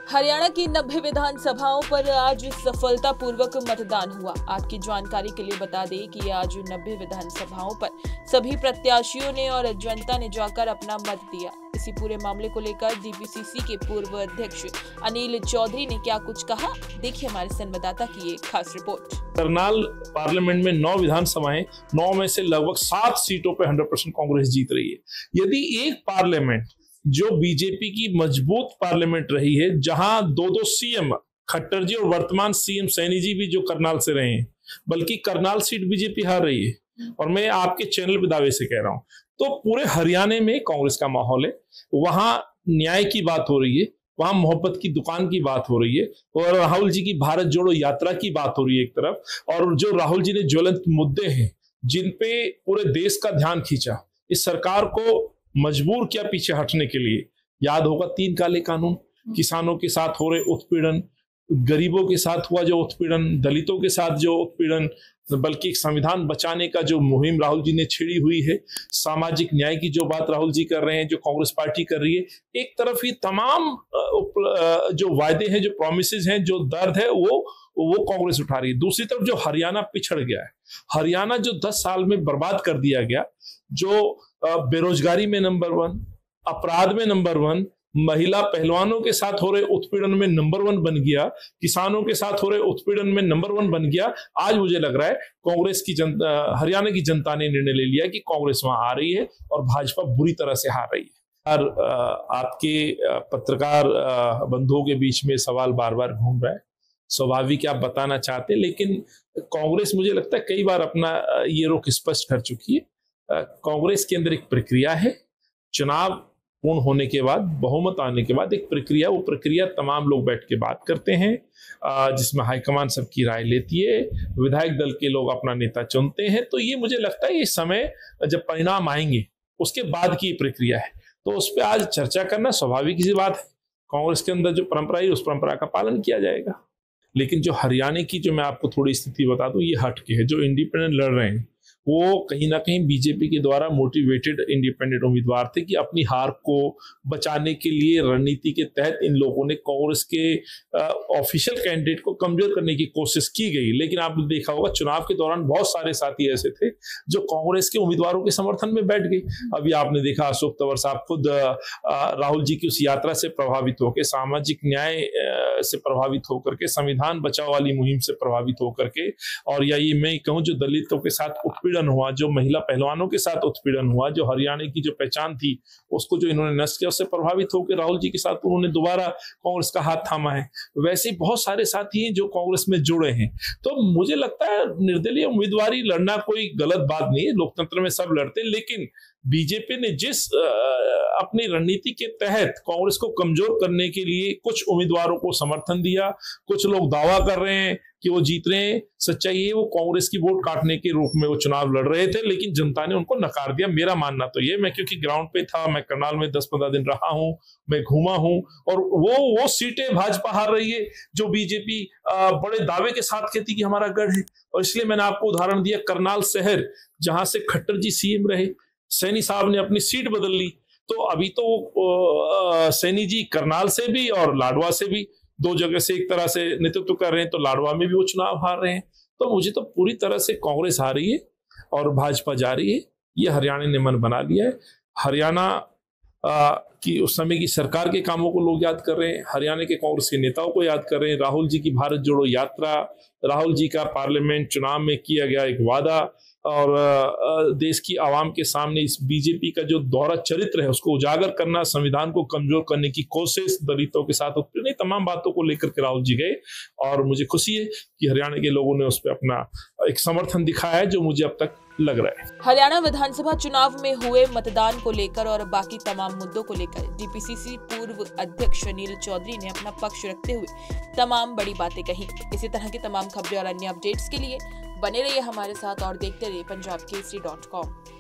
हरियाणा की 90 विधानसभाओं पर आज सफलतापूर्वक मतदान हुआ। आपकी जानकारी के लिए बता दें कि आज 90 विधानसभाओं पर सभी प्रत्याशियों ने और जनता ने जाकर अपना मत दिया। इसी पूरे मामले को लेकर डीपीसीसी के पूर्व अध्यक्ष अनिल चौधरी ने क्या कुछ कहा, देखिए हमारे संवाददाता की एक खास रिपोर्ट। करनाल पार्लियामेंट में 9 विधानसभाएं, 9 में से लगभग 7 सीटों पर 100% कांग्रेस जीत रही है। यदि एक पार्लियामेंट जो बीजेपी की मजबूत पार्लियामेंट रही है, जहां दो सीएम खट्टर जी और वर्तमान सीएम सैनी जी भी जो करनाल से रहे हैं, बल्कि करनाल सीट बीजेपी हार रही है और मैं आपके चैनल पे दावे से कह रहा हूं, तो पूरे हरियाणा में कांग्रेस का माहौल है। वहां न्याय की बात हो रही है, वहां मोहब्बत की दुकान की बात हो रही है और राहुल जी की भारत जोड़ो यात्रा की बात हो रही है एक तरफ, और जो राहुल जी ने ज्वलंत मुद्दे हैं जिन पे पूरे देश का ध्यान खींचा, इस सरकार को मजबूर किया पीछे हटने के लिए। याद होगा 3 काले कानून, किसानों के साथ हो रहे उत्पीड़न, गरीबों के साथ हुआ जो उत्पीड़न, दलितों के साथ जो उत्पीड़न, बल्कि संविधान बचाने का जो मुहिम राहुल जी ने छेड़ी हुई है, सामाजिक न्याय की जो बात राहुल जी कर रहे हैं, जो कांग्रेस पार्टी कर रही है। एक तरफ ये तमाम जो वायदे हैं, जो प्रोमिसेस हैं, जो दर्द है, वो कांग्रेस उठा रही है। दूसरी तरफ जो हरियाणा पिछड़ गया है, हरियाणा जो 10 साल में बर्बाद कर दिया गया, जो बेरोजगारी में नंबर 1, अपराध में नंबर 1, महिला पहलवानों के साथ हो रहे उत्पीड़न में नंबर 1 बन गया, किसानों के साथ हो रहे उत्पीड़न में नंबर 1 बन गया। आज मुझे लग रहा है कांग्रेस की हरियाणा की जनता ने निर्णय ले लिया कि कांग्रेस वहां आ रही है और भाजपा बुरी तरह से हार रही है। और आपके पत्रकार बंधुओं के बीच में सवाल बार बार घूम रहा है, स्वाभाविक आप बताना चाहते, लेकिन कांग्रेस मुझे लगता है कई बार अपना ये रुख स्पष्ट कर चुकी है। कांग्रेस के अंदर एक प्रक्रिया है, चुनाव पूर्ण होने के बाद, बहुमत आने के बाद एक प्रक्रिया, वो प्रक्रिया तमाम लोग बैठ के बात करते हैं, जिसमें हाईकमान सबकी राय लेती है, विधायक दल के लोग अपना नेता चुनते हैं। तो ये मुझे लगता है ये समय जब परिणाम आएंगे उसके बाद की प्रक्रिया है, तो उस पर आज चर्चा करना स्वाभाविक सी बात है। कांग्रेस के अंदर जो परंपरा है उस परंपरा का पालन किया जाएगा। लेकिन जो हरियाणा की, जो मैं आपको थोड़ी स्थिति बता दूं, ये हटके है। जो इंडिपेंडेंट लड़ रहे हैं वो कहीं ना कहीं बीजेपी के द्वारा मोटिवेटेड इंडिपेंडेंट उम्मीदवार थे कि अपनी हार को बचाने के लिए रणनीति के तहत इन लोगों ने कांग्रेस के ऑफिशियल कैंडिडेट को कमजोर करने की कोशिश की गई। लेकिन आपने देखा होगा चुनाव के दौरान बहुत सारे साथी ऐसे थे जो कांग्रेस के उम्मीदवारों के समर्थन में बैठ गए। अभी आपने देखा अशोक तंवर साहब खुद राहुल जी की उस यात्रा से प्रभावित होकर, सामाजिक न्याय से प्रभावित होकर के, संविधान बचाओ वाली मुहिम से प्रभावित होकर के, और या ये मैं कहूँ जो दलितों के साथ उत्पीड़न हुआ, जो महिला पहलवानों के साथ उत्पीड़न हुआ, जो हरियाणा की जो पहचान थी उसको जो इन्होंने नष्ट किया, उससे प्रभावित होकर राहुल जी के साथ उन्होंने दोबारा कांग्रेस का हाथ थामा है। वैसे बहुत सारे साथी हैं जो कांग्रेस में जुड़े हैं। तो मुझे लगता है निर्दलीय उम्मीदवारी लड़ना कोई गलत बात नहीं है, लोकतंत्र में सब लड़ते हैं। लेकिन बीजेपी ने जिस अपनी रणनीति के तहत कांग्रेस को कमजोर करने के लिए कुछ उम्मीदवारों को समर्थन दिया, कुछ लोग दावा कर रहे हैं कि वो जीत रहे हैं, सच्चाई है वो कांग्रेस की वोट काटने के रूप में वो चुनाव लड़ रहे थे, लेकिन जनता ने उनको नकार दिया। मेरा मानना तो ये, मैं क्योंकि ग्राउंड पे था, मैं करनाल में 10-15 दिन रहा हूं, मैं घूमा हूं, और वो सीटें भाजपा हार रही है जो बीजेपी बड़े दावे के साथ कहती कि हमारा गढ़ है। और इसलिए मैंने आपको उदाहरण दिया करनाल शहर, जहां से खट्टर जी सीएम रहे, सैनी साहब ने अपनी सीट बदल ली, तो अभी तो सैनी जी करनाल से भी और लाडवा से भी 2 जगह से एक तरह से नेतृत्व कर रहे हैं, तो लाडवा में भी वो चुनाव हार रहे हैं। तो मुझे तो पूरी तरह से कांग्रेस हार रही है और भाजपा जा रही है, ये हरियाणा ने मन बना लिया है। हरियाणा की उस समय की सरकार के कामों को लोग याद कर रहे हैं, हरियाणा के कांग्रेस के नेताओं को याद कर रहे हैं, राहुल जी की भारत जोड़ो यात्रा, राहुल जी का पार्लियामेंट चुनाव में किया गया एक वादा, और देश की आवाम के सामने इस बीजेपी का जो दोहरा चरित्र है उसको उजागर करना, संविधान को कमजोर करने की कोशिश, दलितों के साथ उत्पीड़न, तमाम बातों को लेकर के राहुल जी गए। और मुझे खुशी है कि हरियाणा के लोगों ने उस पर अपना एक समर्थन दिखाया है जो मुझे अब तक लग रहा है। हरियाणा विधानसभा चुनाव में हुए मतदान को लेकर और बाकी तमाम मुद्दों को लेकर डीपीसीसी पूर्व अध्यक्ष अनिल चौधरी ने अपना पक्ष रखते हुए तमाम बड़ी बातें कही। इसी तरह की तमाम खबरें और अन्य अपडेट्स के लिए बने रहिए हमारे साथ और देखते रहिए punjabkesari.com।